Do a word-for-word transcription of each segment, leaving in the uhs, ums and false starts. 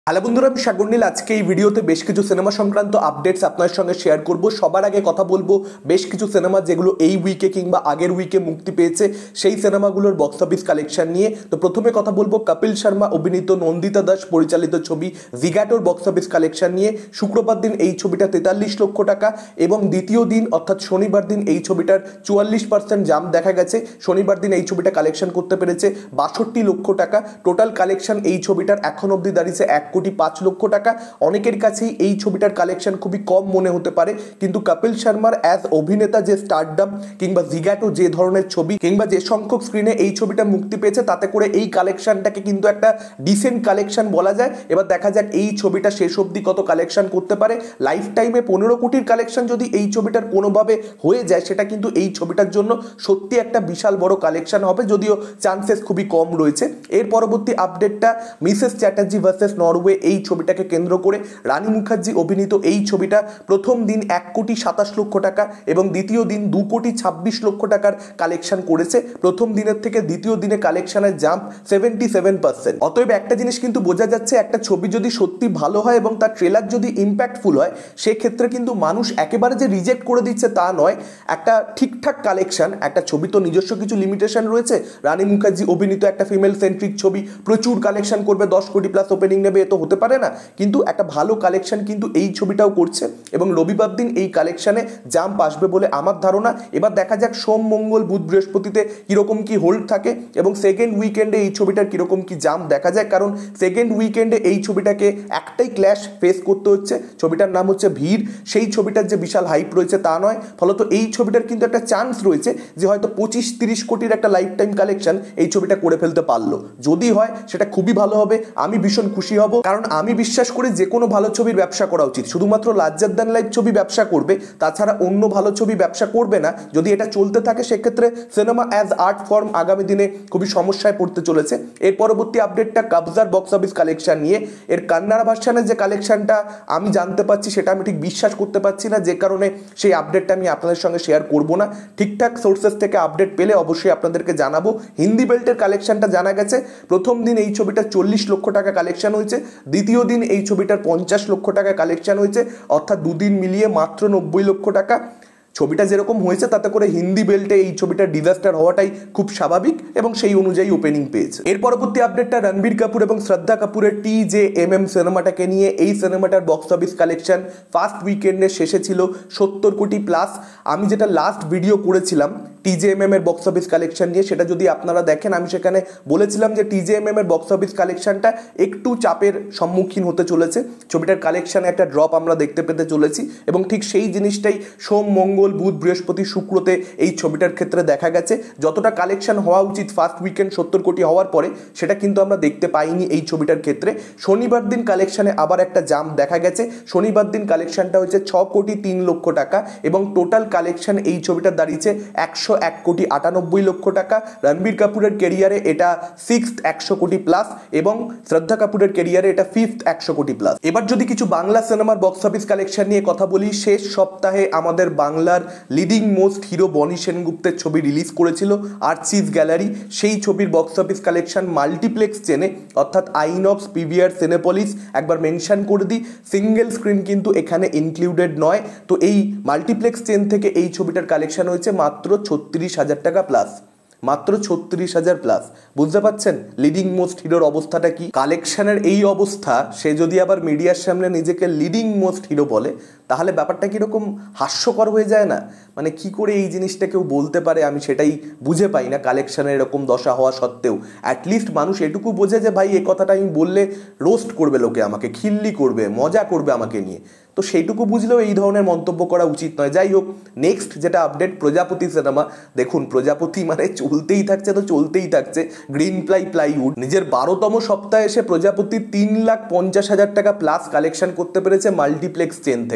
Hello বন্ধুরা, আমি সাগর নীল। আজকে এই ভিডিওতে বেশ কিছু সিনেমা সংক্রান্ত আপডেটস আপনার সঙ্গে শেয়ার করব। সবার আগে কথা বলবো বেশ কিছু সিনেমা যেগুলো এই উইকে কিংবা আগের উইকে মুক্তি পেয়েছে সেই সিনেমাগুলোর বক্স অফিস কালেকশন নিয়ে। তো প্রথমে কথা বলবো কপিল শর্মা অভিনীত নন্দিতা দাস পরিচালিত ছবি জিগ্যাটোর বক্স অফিস কালেকশন নিয়ে। শুক্রবার দিন এই ছবিটা তেতাল্লিশ লক্ষ টাকা এবং দ্বিতীয় দিন অর্থাৎ শনিবার দিন এই ছবিটার চুয়াল্লিশ পার্সেন্ট জাম্প দেখা গেছে। শনিবার দিন এই ছবিটা কালেকশন করতে পেরেছে বাষট্টি লক্ষ টাকা। টোটাল কালেকশন এই ছবিটার এখন অবধি দাঁড়িয়েছে এক কোটি পাঁচ লক্ষ টাকা। অনেকের কাছেই এই ছবিটার কালেকশন খুবই কম মনে হতে পারে, কিন্তু কপিল শর্মার অ্যাজ অভিনেতা যে স্টারডাম কিংবা জিগ্যাটো যে ধরনের ছবি কিংবা যে সংখ্যক স্ক্রিনে এই ছবিটা মুক্তি পেয়েছে তাতে করে এই কালেকশনটাকে কিন্তু একটা ডিসেন্ট কালেকশন বলা যায়। এবার দেখা যাক এই ছবিটা শেষ অবধি কত কালেকশন করতে পারে। লাইফ টাইমে পনেরো কোটির কালেকশন যদি এই ছবিটার কোনোভাবে হয়ে যায় সেটা কিন্তু এই ছবিটার জন্য সত্যি একটা বিশাল বড় কালেকশন হবে, যদিও চান্সেস খুবই কম রয়েছে। এর পরবর্তী আপডেটটা মিসেস চ্যাটার্জি ভার্সেস নরওয়ে এই ছবিটাকে কেন্দ্র করে। রানী মুখার্জি অভিনীত এই ছবিটা প্রথম দিন এক কোটি সাতাশ লক্ষ টাকা এবং দ্বিতীয় দিন দু কোটি ছাব্বিশ লক্ষ টাকার কালেকশন করেছে। প্রথম দিনের থেকে দ্বিতীয় দিনে কালেকশনের জাম্প সেভেন্টি সেভেন পার্সেন্ট। অতএব একটা জিনিস কিন্তু বোঝা যাচ্ছে, একটা ছবি যদি সত্যি ভালো হয় এবং তার ট্রেলার যদি ইম্প্যাক্টফুল হয় সেক্ষেত্রে কিন্তু মানুষ একেবারে যে রিজেক্ট করে দিচ্ছে তা নয়। একটা ঠিকঠাক কালেকশন, একটা ছবি তো নিজস্ব কিছু লিমিটেশন রয়েছে। রানী মুখার্জি অভিনীত একটা ফিমেল সেন্ট্রিক ছবি প্রচুর কালেকশন করবে, দশ কোটি প্লাস ওপেনিং নেবে, এ তো হতে পারে না, কিন্তু একটা ভালো কালেকশন কিন্তু এই ছবিটাও করছে এবং রবিবার দিন এই কালেকশনে জাম্প আসবে বলে আমার ধারণা। এবার দেখা যাক সোম মঙ্গল বুধ বৃহস্পতিতে কিরকম কি হোল্ড থাকে এবং সেকেন্ড উইকেন্ডে এই ছবিটার কিরকম কি জাম্প দেখা যায়, কারণ সেকেন্ড উইকেন্ডে এই ছবিটাকে একটাই ক্ল্যাশ ফেস করতে হচ্ছে। ছবিটার নাম হচ্ছে ভিড়। সেই ছবিটার যে বিশাল হাইপ রয়েছে তা নয়, ফলত এই ছবিটার কিন্তু একটা চান্স রয়েছে যে হয়তো পঁচিশ তিরিশ কোটির একটা লাইফ টাইম কালেকশন এই ছবিটা করে ফেলতে পারলো। যদি হয় সেটা খুবই ভালো হবে, আমি ভীষণ খুশি হব, কারণ আমি বিশ্বাস করি যে কোনো ভালো ছবির ব্যবসা করা উচিত। শুধুমাত্র লার্জার দ্যান লাইফ ছবি ব্যবসা করবে, তাছাড়া অন্য ভালো ছবি ব্যবসা করবে না। যদি এটা চলতে থাকে সেক্ষেত্রে সিনেমা অ্যাজ আর্ট ফর্ম আগামী দিনে খুবই সমস্যায় পড়তে চলেছে। এর পরবর্তী আপডেটটা কবজার বক্স অফিস কালেকশন নিয়ে। এর কান্নাড়া ভার্সানের যে কালেকশনটা আমি জানতে পারছি সেটা আমি ঠিক বিশ্বাস করতে পারছি না, যে কারণে সেই আপডেটটা আমি আপনাদের সঙ্গে শেয়ার করব না। ঠিকঠাক সোর্সেস থেকে আপডেট পেলে অবশ্যই আপনাদেরকে জানাবো। হিন্দি বেল্টের কালেকশনটা জানা গেছে, প্রথম দিন এই ছবিটা চল্লিশ লক্ষ টাকা কালেকশন হয়েছে, দ্বিতীয় দিন এই ছবিটার পঞ্চাশ লক্ষ টাকা কালেকশন হয়েছে, অর্থাৎ দুদিন মিলিয়ে মাত্র নব্বই লক্ষ টাকা। ছবিটা যেরকম হয়েছে তাতে করে হিন্দি বেল্টে এই ছবিটার ডিজাস্টার হওয়াটাই খুব স্বাভাবিক এবং সেই অনুযায়ী ওপেনিং পেয়েছে। এর পরবর্তী আপডেটটা রণবীর কাপুর এবং শ্রদ্ধা কাপুরের টি জে এম এম সিনেমাটাকে নিয়ে। এই সিনেমাটার বক্স অফিস কালেকশন ফার্স্ট উইকেন্ডের শেষে ছিল সত্তর কোটি প্লাস। আমি যেটা লাস্ট ভিডিও করেছিলাম টি জে এম এম এর বক্স অফিস কালেকশন নিয়ে, সেটা যদি আপনারা দেখেন আমি সেখানে বলেছিলাম যে টি জে এম এম এর বক্স অফিস কালেকশনটা একটু চাপের সম্মুখীন হতে চলেছে। ছবিটার কালেকশনে একটা ড্রপ আমরা দেখতে পেতে চলেছি এবং ঠিক সেই জিনিসটাই সোম মঙ্গল বুধ বৃহস্পতি শুক্রতে এই ছবিটার ক্ষেত্রে দেখা গেছে। যতটা কালেকশন হওয়া উচিত ফার্স্ট উইকেন্ড সত্তর কোটি হওয়ার পরে সেটা কিন্তু আমরা দেখতে পাইনি এই ছবিটার ক্ষেত্রে। শনিবার দিন কালেকশনে আবার একটা জাম্প দেখা গেছে। শনিবার দিন কালেকশনটা হচ্ছে ছ কোটি তিন লক্ষ টাকা এবং টোটাল কালেকশন এই ছবিটার দাঁড়িয়েছে একশো এক কোটি আটানব্বই লক্ষ টাকা। রণবীর কাপুরের কেরিয়ারে এটা সিক্সথ একশো কোটি প্লাস এবং শ্রদ্ধা কাপুরের কেরিয়ারে এটা ফিফথ একশো কোটি প্লাস। এবার যদি কিছু বাংলা সিনেমার বক্স অফিস কালেকশন নিয়ে কথা বলি, শেষ সপ্তাহে আমাদের বাংলার লিডিং মোস্ট হিরো বনি সেনগুপ্তের ছবি রিলিজ করেছিল আর্চিস গ্যালারি। সেই ছবির বক্স অফিস কালেকশন মাল্টিপ্লেক্স চেনে, অর্থাৎ আইনক্স, পিভিআর, সিনেপলিস, একবার মেনশন করে দিই সিঙ্গেল স্ক্রিন কিন্তু এখানে ইনক্লুডেড নয়। তো এই মাল্টিপ্লেক্স চেন থেকে এই ছবিটার কালেকশন হয়েছে মাত্র ছত্রিশ হাজার টাকা প্লাস, মাত্র ছত্রিশ হাজার প্লাস। বুঝতে পারছেন লিডিং মোস্ট হিরোর অবস্থাটা কি? কালেকশনের এই অবস্থা, সে যদি আবার মিডিয়ার সামনে নিজেকে লিডিং মোস্ট হিরো বলে তাহলে ব্যাপারটা কীরকম হাস্যকর হয়ে যায় না? মানে কি করে এই জিনিসটা কেউ বলতে পারে আমি সেটাই বুঝে পাই না। কালেকশনের এরকম দশা হওয়া সত্ত্বেও অ্যাটলিস্ট মানুষ এটুকু বোঝে যে ভাই এই কথাটা আমি বললে রোস্ট করবে লোকে, আমাকে খিল্লি করবে, মজা করবে আমাকে নিয়ে, তো সেইটুকু বুঝলেও এই ধরনের মন্তব্য করা উচিত নয়। যাই হোক, নেক্সট যেটা আপডেট প্রজাপতি সিনেমা। দেখুন প্রজাপতি মানে চলতেই থাকছে তো চলতেই থাকছে। গ্রিন প্লাই প্লাইউড নিজের বারোতম সপ্তাহে এসে প্রজাপতি তিন লাখ পঞ্চাশ হাজার টাকা প্লাস কালেকশন করতে পেরেছে মাল্টিপ্লেক্স চেন থেকে।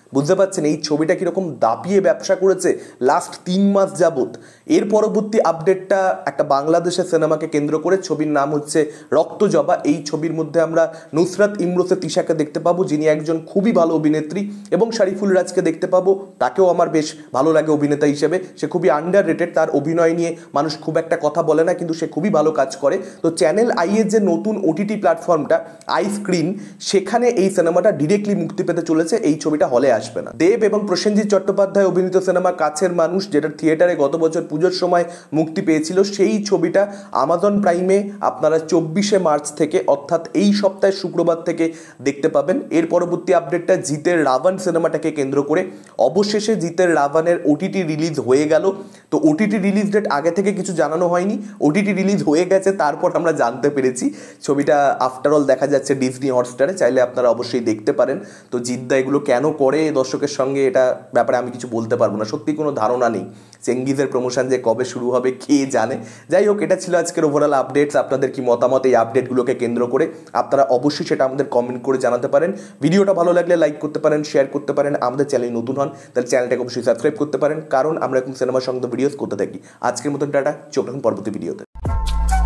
বুঝতে পারছেন এই ছবিটা কীরকম দাপিয়ে ব্যবসা করেছে লাস্ট তিন মাস যাবত। এর পরবর্তী আপডেটটা একটা বাংলাদেশের সিনেমাকে কেন্দ্র করে, ছবির নাম হচ্ছে রক্তজবা। এই ছবির মধ্যে আমরা নুসরাত ইমরোজে তিশাকে দেখতে পাবো, যিনি একজন খুবই ভালো অভিনেত্রী, এবং শারিফুল রাজকে দেখতে পাবো, তাকেও আমার বেশ ভালো লাগে অভিনেতা হিসেবে। সে খুবই আন্ডার রেটেড, তার অভিনয় নিয়ে মানুষ খুব একটা কথা বলে না, কিন্তু সে খুবই ভালো কাজ করে। তো চ্যানেল আই এর যে নতুন ওটিটি প্ল্যাটফর্মটা আই স্ক্রিন, সেখানে এই সিনেমাটা ডিরেক্টলি মুক্তি পেতে চলেছে, এই ছবিটা হলে আসবে না। দেব এবং প্রসেনজিৎ চট্টোপাধ্যায় অভিনীত সিনেমা কাছের মানুষ, যেটা থিয়েটারে গত বছর পুজোর সময় মুক্তি পেয়েছিল, সেই ছবিটা আমাজন প্রাইমে আপনারা চব্বিশে মার্চ থেকে অর্থাৎ এই সপ্তাহের শুক্রবার থেকে দেখতে পাবেন। এর পরবর্তী আপডেটটা জিতের রাবণ সিনেমাটাকে কেন্দ্র করে, অবশেষে জিতের রাবণের ওটিটি রিলিজ হয়ে গেল। তো ওটিটি রিলিজ ডেট আগে থেকে কিছু জানানো হয়নি, ওটিটি রিলিজ হয়ে গেছে, তারপর আমরা জানতে পেরেছি। ছবিটা আফটারঅল দেখা যাচ্ছে ডিজনি হটস্টারে, চাইলে আপনারা অবশ্যই দেখতে পারেন। তো জিদ্দা এগুলো কেন করে দর্শকের সঙ্গে, এটা ব্যাপারে আমি কিছু বলতে পারবো না, সত্যি কোনো ধারণা নেই। চেঙ্গিজের প্রমোশন যে কবে শুরু হবে কে জানে। যাই হোক, এটা ছিল আজকের ওভারঅল আপডেটস। আপনাদের কি মতামত এই আপডেটগুলোকে কেন্দ্র করে, আপনারা অবশ্যই সেটা আমাদের কমেন্ট করে জানাতে পারেন। ভিডিওটা ভালো লাগলে লাইক করতে পারেন, শেয়ার করতে পারেন। আমাদের চ্যানেল নতুন হন তাহলে চ্যানেলটাকে অবশ্যই সাবস্ক্রাইব করতে পারেন, কারণ আমরা এখন সিনেমার সঙ্গে ভিডিওস করতে থাকি। আজকের মতন টাটা, চোখ রাখুন পরবর্তী ভিডিওতে।